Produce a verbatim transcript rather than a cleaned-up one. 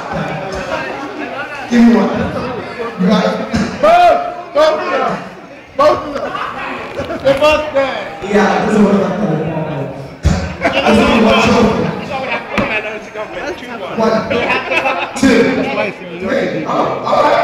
Give me one. You got it? Both! Both of them! Both of them! They're both dead! Yeah, this is what I'm talking about. This is what I'm talking about. One, two, three. Oh, all right.